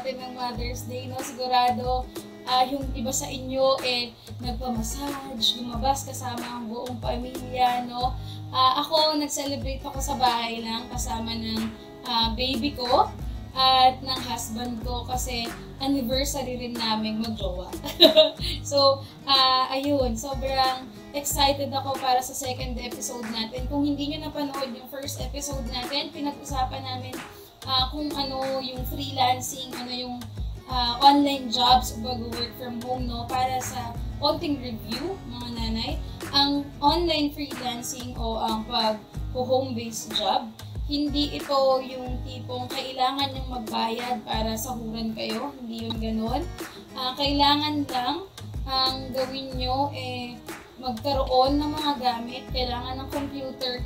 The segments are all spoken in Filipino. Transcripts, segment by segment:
natin ng Mother's Day, no? Sigurado yung iba sa inyo nagpa-massage, lumabas kasama ang buong pamilya, no? Ako, nag-celebrate ako sa bahay lang kasama ng baby ko at ng husband ko kasi anniversary rin namin mag-jowa. So, ayun, sobrang excited ako para sa second episode natin. Kung hindi nyo napanood yung first episode natin, pinag-usapan namin kung ano yung freelancing, ano yung online jobs o work from home, no? Para sa konting review, mga nanay, ang online freelancing o ang home-based job, hindi ito yung tipong kailangan yung magbayad para sahuran kayo, hindi yun ganun. Kailangan lang ang gawin nyo magkaroon ng mga gamit, kailangan ng computer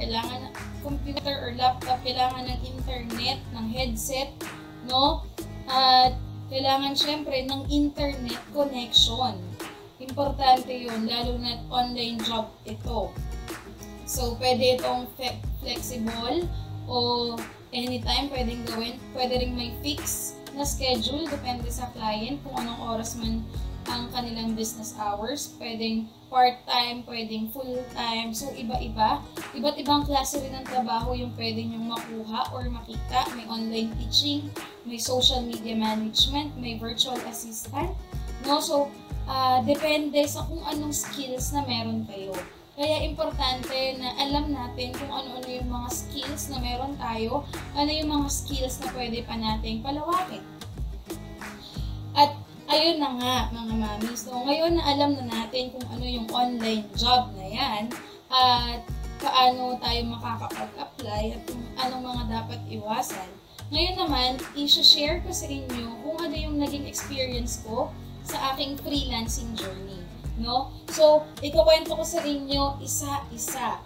or laptop, kailangan ng internet, ng headset, no? At kailangan syempre ng internet connection. Importante yun, lalo na online job ito. So, pwede itong flexible o anytime pwedeng gawin. Pwede rin may fix na schedule, depende sa client kung anong oras man ang kanilang business hours. Pwedeng part-time, pwedeng full-time. So, iba-iba. Iba't ibang klase rin ng trabaho yung pwede nyong makuha or makita. May online teaching, may social media management, may virtual assistant. No? So, depende sa kung anong skills na meron kayo. Kaya importante na alam natin kung ano-ano yung mga skills na meron tayo, ano yung mga skills na pwede pa nating palawakin. At ayun na nga, mga mami. So, ngayon na alam na natin kung ano yung online job na yan at paano tayo makakapag-apply at kung anong mga dapat iwasan. Ngayon naman, i-share ko sa inyo kung ano yung naging experience ko sa aking freelancing journey. No? So, ikukwento ko sa inyo isa-isa.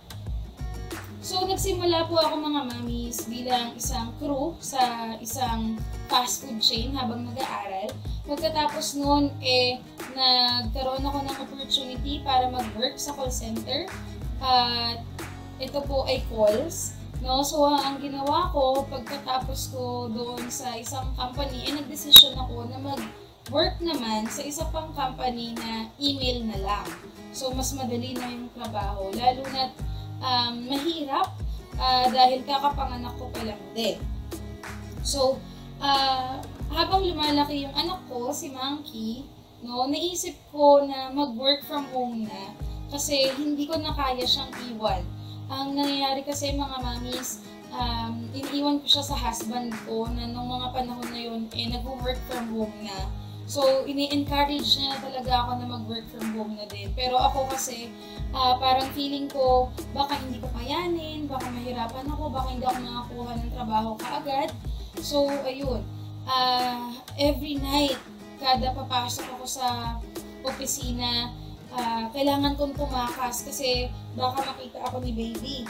So, nagsimula po ako mga mamis bilang isang crew sa isang fast food chain habang nag-aaral. Pagkatapos noon, nagkaroon ako ng opportunity para mag-work sa call center. At ito po ay calls. No? So, ang ginawa ko, pagkatapos ko doon sa isang company, nag-decision ako na mag-work naman sa isa pang company na email na lang. So, mas madali na yung trabaho. Lalo na mahirap dahil kakapanganak ko pa lang din. So, habang lumalaki yung anak ko, si Monkey, no, naisip ko na mag-work from home na kasi hindi ko na kaya siyang iwan. Ang nangyayari kasi mga mamis, iniiwan ko siya sa husband ko na nung mga panahon na yun, nag-work from home na. So, ini-encourage niya talaga ako na mag-work from home na din. Pero ako kasi, parang feeling ko, baka hindi ko kayanin, baka mahirapan ako, baka hindi ako makakuha ng trabaho kaagad. So, ayun. Every night, kada papasok ako sa opisina, kailangan kong tumakas kasi baka makita ako ni baby.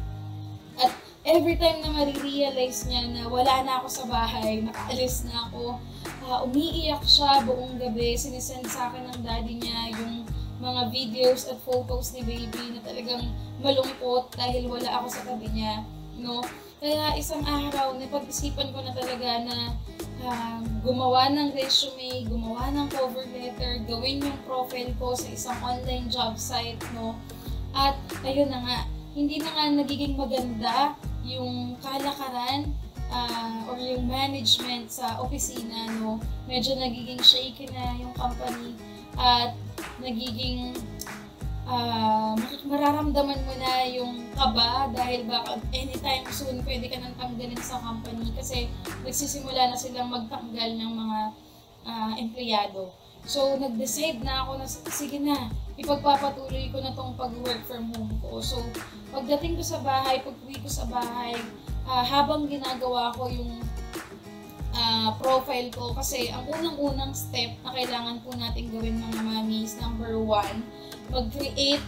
At every time na marirealize niya na wala na ako sa bahay, nakaalis na ako, umiiyak siya buong gabi, sinisend sa akin ng daddy niya yung mga videos at photos ni baby na talagang malungkot dahil wala ako sa tabi niya, no? Kaya isang araw, napag-isipan ko na talaga na gumawa ng resume, gumawa ng cover letter, gawin yung profile ko sa isang online job site, no? At ayun na nga, hindi na nga nagiging maganda yung kalakaran or yung management sa opisina, no? Medyo nagiging shaky na yung company at nagiging mararamdaman mo na yung kaba dahil baka anytime soon pwede ka nang tanggalin sa company kasi nagsisimula na silang magtanggal ng mga empleyado. So, nag-decide na ako na sige na, ipagpapatuloy ko na tong pag-work from home ko. So, pagdating ko sa bahay, pag-uwi ko sa bahay, habang ginagawa ko yung profile ko kasi ang unang-unang step na kailangan po natin gawin mga mamis, number 1, mag-create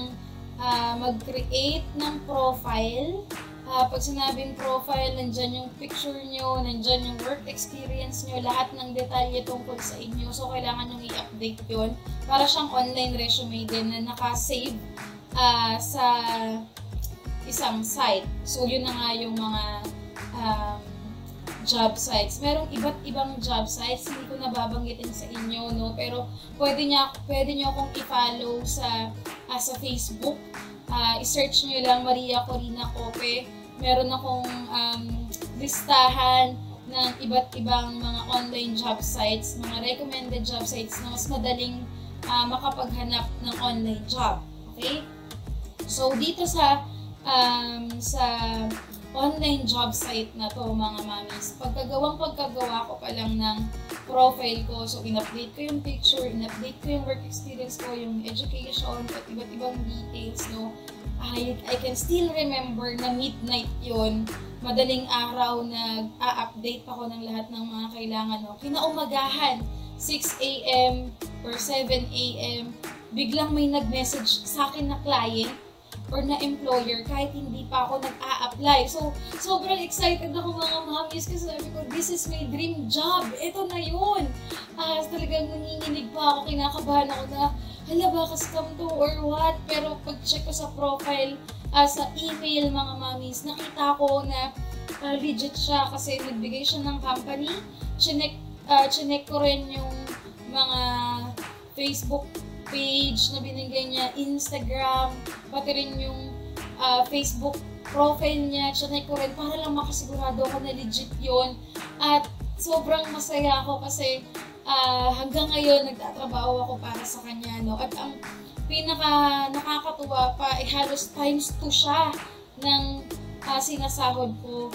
ng profile. Pag sinabing profile, nandyan yung picture nyo, nandyan yung work experience nyo, lahat ng detalye tungkol sa inyo. So, kailangan nyo i-update yun para siyang online resume din na nakasave sa isang site. So, yun na nga yung mga job sites. Merong iba't ibang job sites, hindi ko nababanggitin sa inyo, no? Pero pwede nyo akong i-follow sa Facebook. I-search nyo lang Maria Corina Cope. Meron akong listahan ng iba't ibang mga online job sites, mga recommended job sites na mas madaling makapaghanap ng online job. Okay? So, dito sa online job site na to, mga mamis, pagkagawa ko pa lang ng profile ko, so in-update ko yung picture, in-update ko yung work experience ko, yung education, at iba't ibang details, no? I can still remember na midnight yon, madaling araw, nag-a-update ako ng lahat ng mga kailangan, no? Kinaumagahan, 6 a.m. or 7 a.m., biglang may nag-message sa akin na client or na employer kahit hindi pa ako nag-a-apply. So, sobrang excited ako, mga mamis, kasi sabi ko, this is my dream job. Ito na yun. Talagang nanginginig pa ako, kinakabahan ako na, hala, baka scam to or what? Pero pag-check ko sa profile, sa email, mga mamis, nakita ko na legit siya kasi nagbigay siya ng company. Chinek ko rin yung mga Facebook page na binigay niya, Instagram, pati rin yung Facebook profile niya, chinek ko rin para lang makasigurado ako na legit yun. At sobrang masaya ako kasi hanggang ngayon nagtatrabaho ako para sa kanya, no? At ang pinaka nakakatuwa pa, halos times 2 siya ng sinasahod ko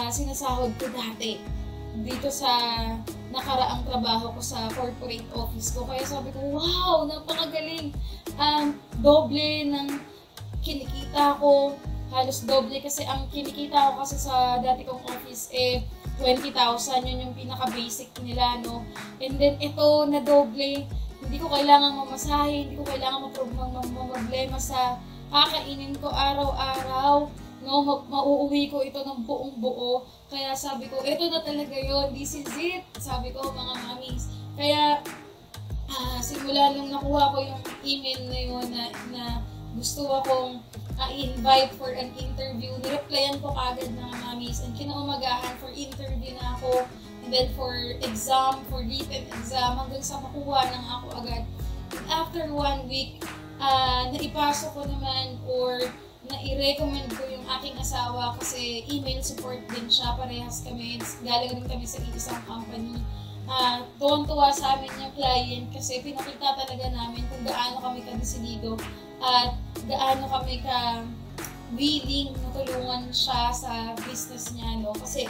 dati dito sa nakaraang trabaho ko sa corporate office ko. Kaya sabi ko, wow, napakagaling. Doble ng kinikita ko, halos doble, kasi ang kinikita ko kasi sa dati kong office 20,000, yun yung pinaka-basic nila, no? And then ito na doble, hindi ko kailangan mamasahe, hindi ko kailangan problema sa kakainin ko araw-araw, no? Mauuwi ko ito ng buong buo. Kaya sabi ko, ito na talaga yun, this is it, sabi ko, mga mamis. Kaya simula nung nakuha ko yung email na yun na gusto akong i-invite for an interview, nireplyan ko kagad, mga mamis, and kinaumagahan for interview na ako, and then for exam, for written exam, hanggang sa makuha ng ako agad. And after 1 week, naipasok ko naman or na-i-recommend ko yung aking asawa kasi email support din siya, parehas kami, galing rin kami sa isang company. Tuwang-tuwa sa amin yung client kasi pinakita talaga namin kung gaano kami kadesidido at gaano kami willing na tulungan siya sa business niya, no? Kasi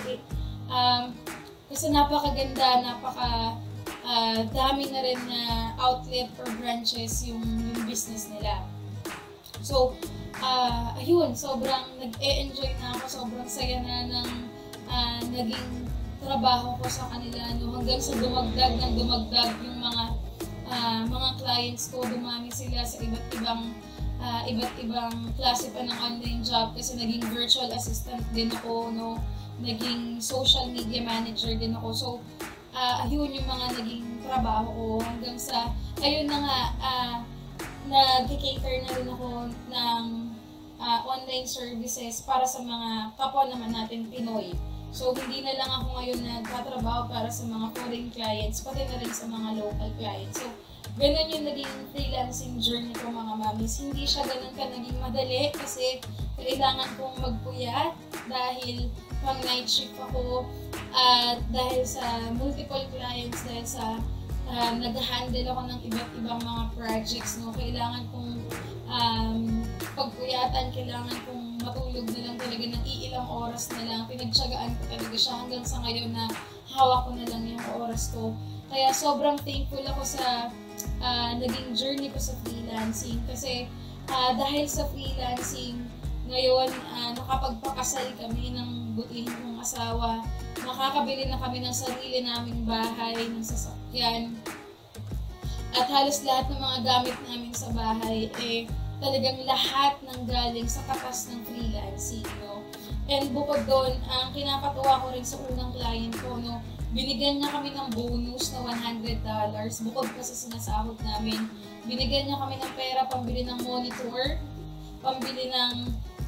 napakaganda, dami na rin na outlet or branches yung business nila. So, ayun, sobrang nag-e-enjoy na ako, sobrang saya na ng naging trabaho ko sa kanila, no? Hanggang sa dumagdag yung mga clients ko, dumami sila sa iba't ibang klase pa ng online job kasi naging virtual assistant din ako, no? Naging social media manager din ako. So, ayun yung mga naging trabaho ko hanggang sa, ayun na nga, nag-cater na rin ako ng online services para sa mga kapwa naman natin Pinoy. So, hindi na lang ako ngayon nagtatrabaho para sa mga foreign clients, pati na rin sa mga local clients. So, ganun yung naging freelancing journey ko, mga mamis. Hindi siya ganun ka naging madali kasi kailangan kong magpuyat dahil pang night shift ako at dahil sa multiple clients, dahil sa nag-handle ako ng iba't ibang mga projects, no? Kailangan kong pagpuyatan, kailangan kong matulog na lang talaga ng iilang oras na lang. Pinagtsagaan ko talaga siya hanggang sa ngayon na hawak ko na lang yung oras ko. Kaya sobrang thankful ako sa naging journey ko sa freelancing kasi dahil sa freelancing, ngayon nakapagpakasal kami ng butihin kong asawa, makakabili na kami ng sarili naming bahay, ng sasakyan, at halos lahat ng mga gamit namin sa bahay, talagang lahat ng galing sa katas ng freelancing, no? And bukod doon, ang kinakatuwa ko rin sa unang client ko, no, binigyan niya kami ng bonus na $100, bukod pa sa sinasahod namin. Binigyan niya kami ng pera pambili ng monitor, pambili ng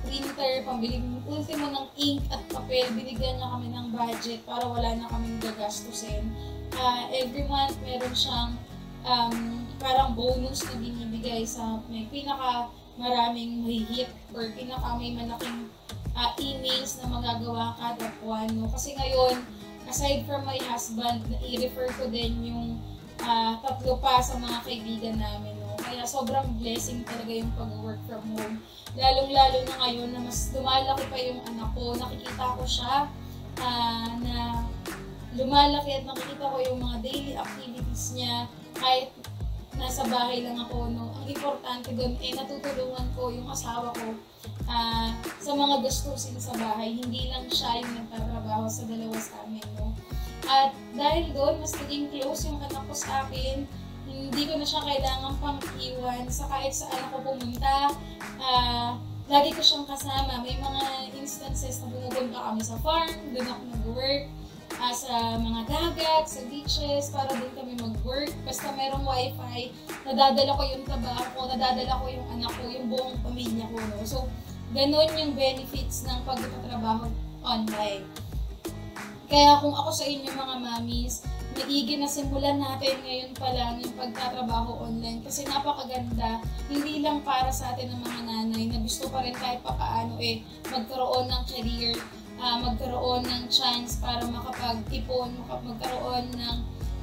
printer, pambiling ultimo ng ink at papel. Binigyan niya kami ng budget para wala na kaming gagastusin. Every month, meron siyang parang bonus na binibigay sa may pinaka maraming mahihit or pinaka may malaking emails na magagawa kada buwan. No? Kasi ngayon, aside from my husband, i-refer ko din yung 3 pa sa mga kaibigan namin. No? Kaya sobrang blessing talaga yung pag-work from home. Lalong-lalo na ngayon na mas lumalaki pa yung anak ko. Nakikita ko siya na lumalaki at nakikita ko yung mga daily activities niya kahit nasa bahay lang ako. No? Ang importante doon natutulungan ko yung asawa ko sa mga gastusin sa bahay. Hindi lang siya yung nagtatrabaho sa dalawa sa amin. No? At dahil doon, mas naging close yung anak ko sa akin. Hindi ko na siya kailangan pang iwan. Sa kahit saan ako pumunta, lagi ko siyang kasama. May mga instances na pumupunta kami sa farm, doon ako nag-work. Sa mga dagat, sa beaches, para din kami mag-work. Basta merong wifi, nadadala ko yung trabaho ko, nadadala ko yung anak ko, yung buong pamilya ko. No? So, ganun yung benefits ng pagtatrabaho online. Kaya kung ako sa inyo mga mamis, maigi na simulan natin ngayon pa lang yung pagtatrabaho online kasi napakaganda. Hindi lang para sa atin ng mga nanay na gusto pa rin kahit papaano magkaroon ng career, magkaroon ng chance para makapag-ipon, magkaroon ng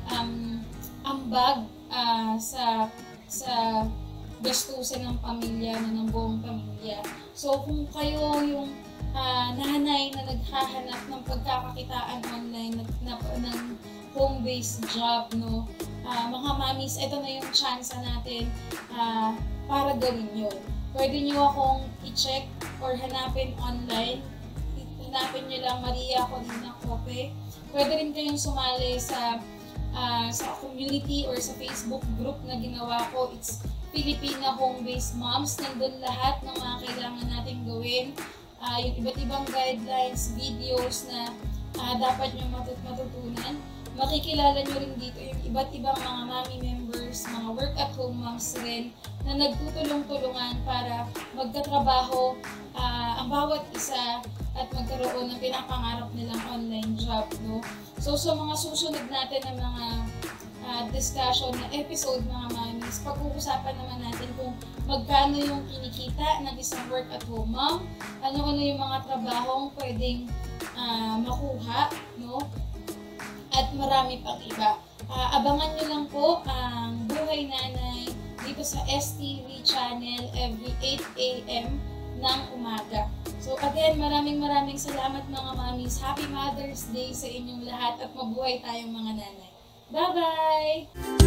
ambag sa gastusin ng pamilya, ng buong pamilya. So kung kayo yung nanay na naghahanap ng pagkakakitaan online ng home-based job, no? Mga mamis, ito na yung chance natin para gawin yun. Pwede nyo akong i-check or hanapin online. Hanapin nyo lang Maria Corina Cope. Pwede rin kayong sumali sa community or sa Facebook group na ginawa ko. It's Filipina Home-based Moms. Nandun lahat ng mga kailangan natin gawin. Yung iba't ibang guidelines, videos na dapat nyo matutunan. Makikilala nyo rin dito yung iba't ibang mga mommy members, mga work-at-home moms rin na nagtutulong-tulungan para magkatrabaho ang bawat isa at magkaroon ng pinapangarap nilang online job. No? So sa mga susunod natin na mga discussion na episode mga mamis, pag-uusapan naman natin kung magkano yung kinikita ng isang work-at-home mom, ano-ano yung mga trabahong pwedeng makuha, no? At marami pang iba. Abangan nyo lang po ang Buhay Nanay dito sa STV Channel every 8 a.m. ng umaga. So again, maraming salamat mga mamis. Happy Mother's Day sa inyong lahat at mabuhay tayong mga nanay. Bye-bye!